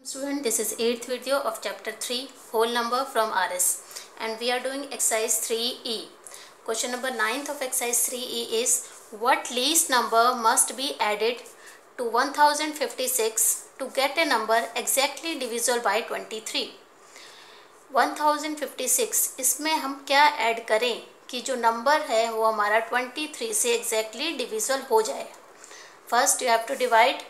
Student, this is 8th video of chapter 3 whole number from RS and we are doing exercise 3E. Question number 9th of exercise 3E is what least number must be added to 1056 to get a number exactly divisible by 23. 1056 इसमें हम क्या add करें कि जो number है वो हमारा 23 से exactly divisible हो जाए. First you have to divide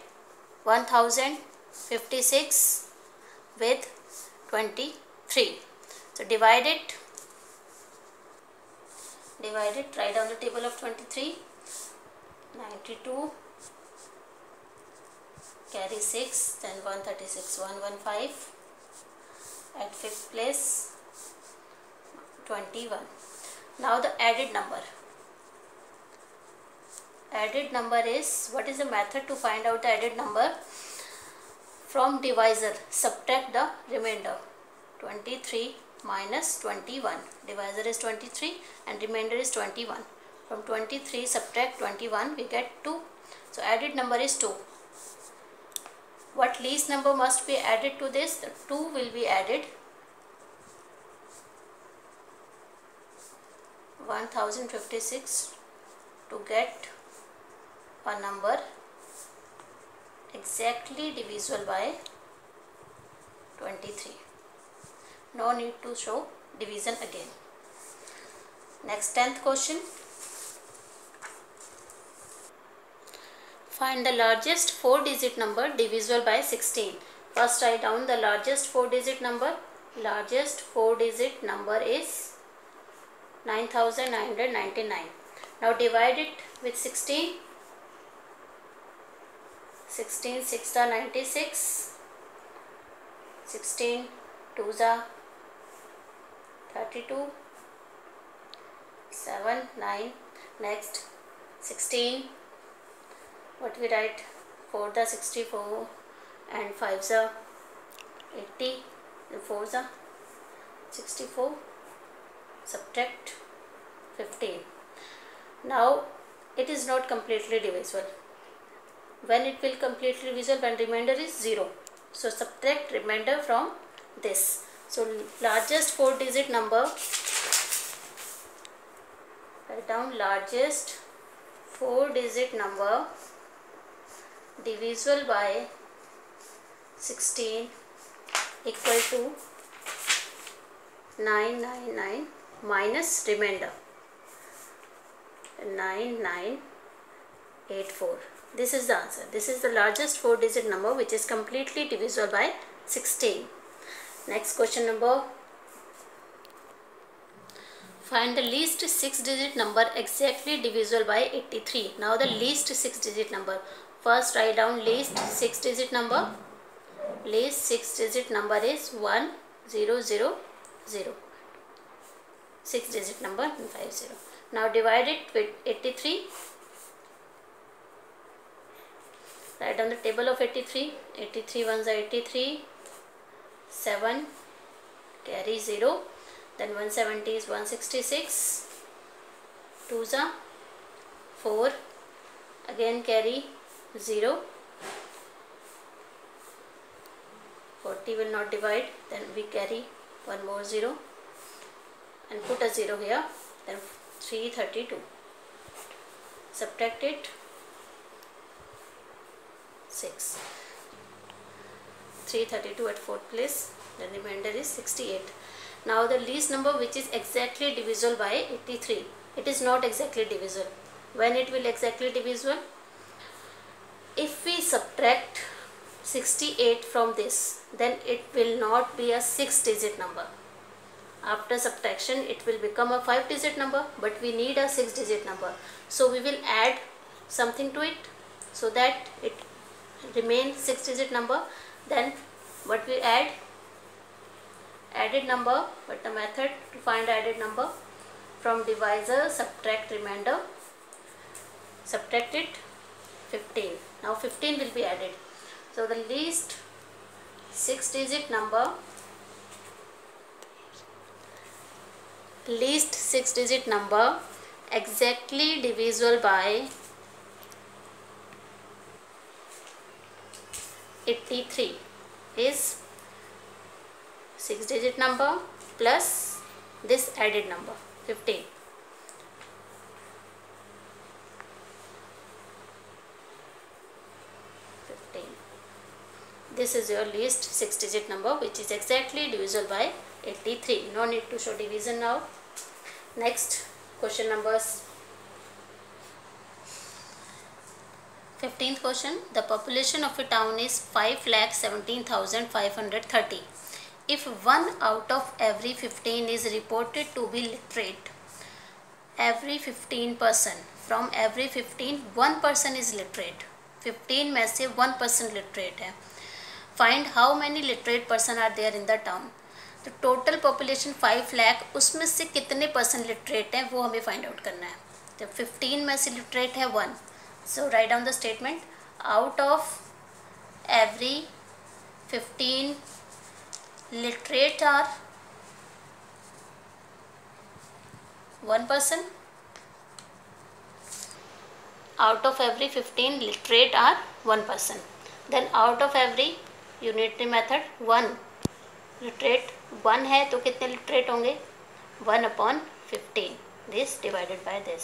1056 with 23. So divide it, write down the table of 23. 92 carry 6, then 136, 115 at 5th place 21. Now the added number. Added number is, what is the method to find out the added number? From divisor, subtract the remainder. 23 minus 21. Divisor is 23 and remainder is 21. From 23 subtract 21, we get 2. So added number is 2. What least number must be added to this? The 2 will be added. 1056 to get a number exactly divisible by 23. No need to show division again. Next 10th question. Find the largest 4-digit number divisible by 16. First write down the largest 4-digit number. Largest 4-digit number is 9999. Now divide it with 16. 16 6 are 96, 16 2s are 32, 7 9. Next 16, what we write? 4 the 64 and 5s are 80, and 4s are 64. Subtract 15. Now it is not completely divisible. When it will completely divisible? When remainder is 0. So subtract remainder from this. So largest 4-digit number, write down largest 4-digit number divisible by 16 equal to 999 minus remainder 9984. This is the answer. This is the largest 4-digit number which is completely divisible by 16. Next question number. Find the least 6-digit number exactly divisible by 83. Now the least 6-digit number. First write down least 6-digit number. Least 6-digit number is 1000. 6-digit number 50. Now divide it with 83. Write down the table of 83. 83 ones are 83. 7 carry 0. Then 170 is 166. 2s are 4. Again carry 0. 40 will not divide. Then we carry one more 0 and put a 0 here. Then 332. Subtract it. 6. 332 at 4th place. The remainder is 68. Now the least number which is exactly divisible by 83. It is not exactly divisible. When it will exactly divisible? If we subtract 68 from this, then it will not be a 6-digit number. After subtraction it will become a 5-digit number, but we need a 6-digit number. So we will add something to it so that it remain 6-digit number. Then what we add? Added number. But the method to find added number? From divisor subtract remainder. Subtract it 15. Now 15 will be added. So the least 6-digit number, exactly divisible by 83. is 6-digit number plus this added number 15. This is your least 6-digit number which is exactly divisible by 83. No need to show division now. Next question numbers. 15th question. The population of a town is 5,17,530. If 1 out of every 15 is reported to be literate, every 15%, from every 15 1 person is literate. 15 में से 1% literate है. Find how many literate person are there in the town. तो total population 5 lakh, उसमें से कितने percent literate हैं वो हमें फाइंड आउट करना है. तो 15 में से लिटरेट है 1. So write down the statement. Out of every 15 literate are 1 person. Out of every 15 literate are 1 person. Then out of every unitary method 1 literate 1 है तो कितने लिटरेट होंगे 1/15. This divided by this.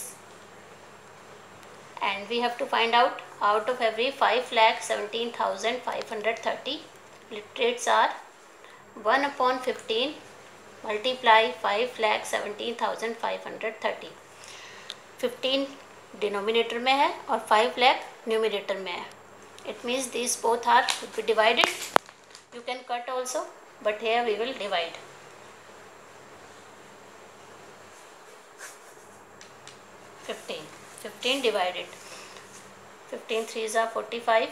And we have to find out of every 5,17,530 literates are 1/15 multiply 5,17,530. 15 denominator में है और 5 lakh numerator में है. It means these both are to be divided. You can cut also, but here we will divide. 15 divided. 15 3s are 45.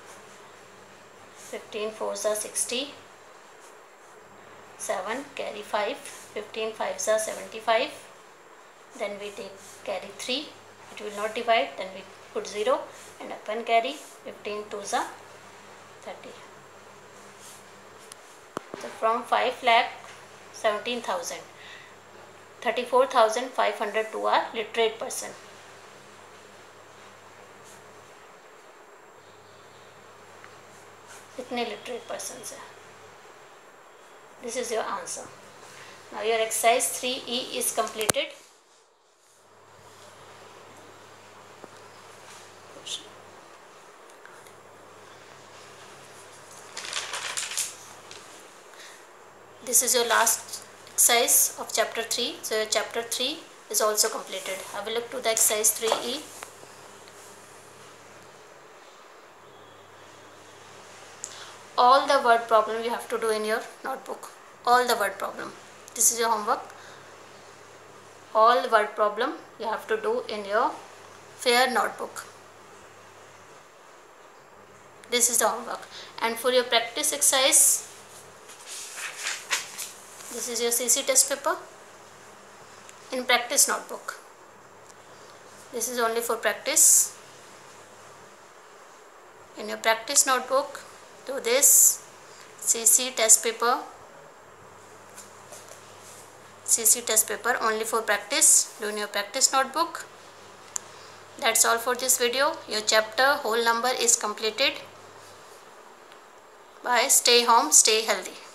15 4s are 60. 7 carry 5. 15 5s are 75. Then we take carry 3. It will not divide. Then we put 0 and upon carry 15 2s are 30. So from 5,17,000, 34,502 are literate person. इतने literate persons है. This is your answer. Now your exercise 3E is completed. This is your last exercise of chapter 3. So your chapter 3 is also completed. Have a look to the exercise 3E. All the word problem you have to do in your notebook. All the word problem. This is your homework. All the word problem you have to do in your fair notebook. This is the homework. And for your practice exercise, this is your CC test paper in practice notebook. This is only for practice. In your practice notebook, do this CC test paper. CC test paper only for practice. Do in your practice notebook. That's all for this video. Your chapter whole number is completed. Bye. Stay home, stay healthy.